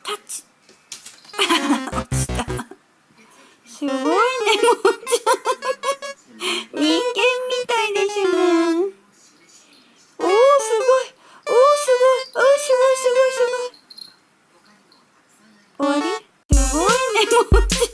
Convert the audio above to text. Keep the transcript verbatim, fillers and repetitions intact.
タッチ。落ちた。すごいね、ももちゃん。人間みたいでしょ。おー、すごい。おー、すごい。おー、すごい、すごい、すごい、すごい。終わり？すごいね、ももちゃん。